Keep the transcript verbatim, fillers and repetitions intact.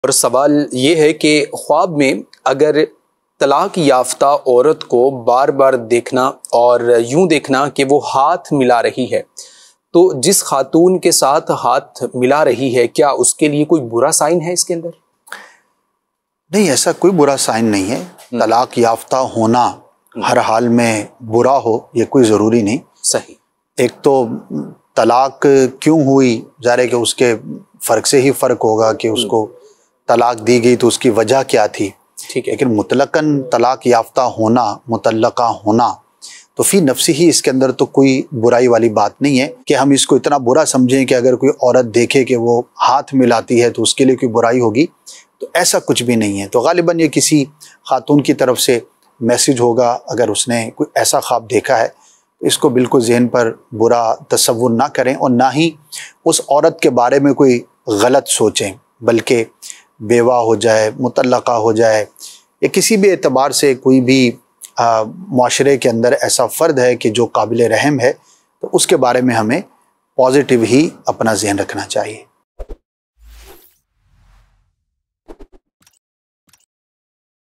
اور سوال یہ ہے کہ خواب میں اگر طلاق یافتہ عورت کو بار بار دیکھنا اور یوں دیکھنا کہ وہ ہاتھ ملا رہی ہے، تو جس خاتون کے ساتھ ہاتھ ملا رہی ہے کیا اس کے لیے کوئی برا سائن ہے اس کے اندر؟ نہیں، ایسا کوئی برا سائن نہیں ہے۔ طلاق یافتہ ہونا ہر حال میں برا ہو یہ کوئی ضروری نہیں۔ صحیح۔ ایک تو طلاق کیوں ہوئی، ظاہر ہے کہ اس کے فرق سے ہی فرق ہوگا کہ اس کو طلاق دی گئی تو اس کی وجہ کیا تھی، ٹھیک ہے، لیکن مطلقاً طلاق یافتہ ہونا، مطلقہ ہونا تو فی نفسی ہی اس کے اندر تو کوئی برائی والی بات نہیں ہے کہ ہم اس کو اتنا برا سمجھیں کہ اگر کوئی عورت دیکھے کہ وہ ہاتھ ملاتی ہے تو اس کے لیے کوئی برائی ہوگی، تو ایسا کچھ بھی نہیں ہے۔ تو غالباً یہ کسی خاتون کی طرف سے میسج ہوگا، اگر اس نے کوئی ایسا خواب دیکھا ہے اس کو بالکل ذہن پر برا تصور نہ کریں اور نہ ہی اس عورت کے بارے میں کوئی غلط سوچیں، بلکہ بیوہ ہو جائے، مطلقہ ہو جائے یا کسی بھی اعتبار سے کوئی بھی معاشرے کے اندر ایسا فرد ہے کہ جو قابل رحم ہے، تو اس کے بارے میں ہمیں پازیٹیو ہی اپنا ذہن رکھنا چاہیے۔